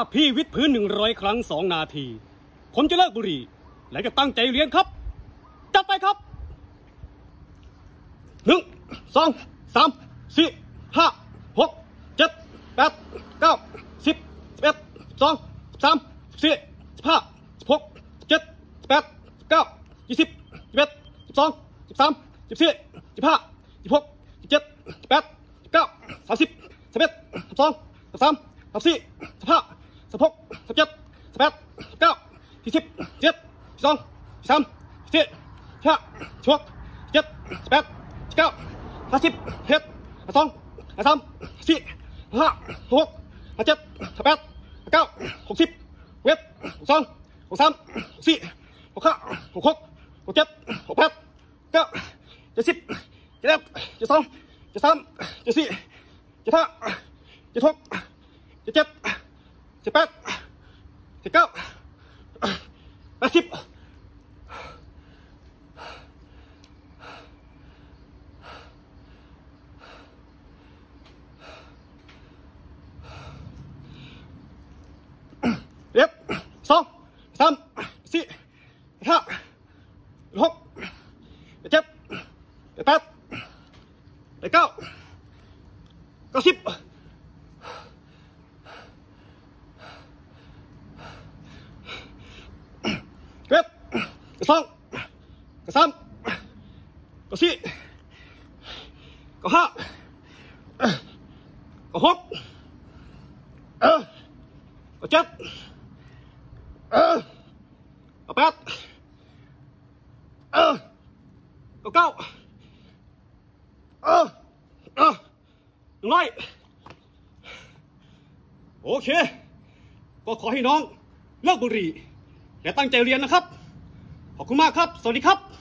พี่วิดพื้น100 ครั้ง2 นาทีผมจะเลิกบุหรี่และจะตั้งใจเรียนครับจัดไปครับ1 2 3 4 5 6 7 8 9 10 11 12 13 14 15 16 17 18 19 20 21 22 23 24 25 26 27 28 29 30 31 32 33 34 35 36 37 38 39 40 41 42 43 44 45 46 47 48 49 50 51 52 53 54 55 56 57 58 59 60 61 62 63 64 65 66 67 68 9 70 71 72 73 74 75 76 77 18 19 801 2 3 4 5 6 7 8 9 90 1 2 3 4 5 6 7 8 9 100โอเคก็ขอให้น้องเลิกบุหรี่และตั้งใจเรียนนะครับขอบคุณมากครับสวัสดีครับ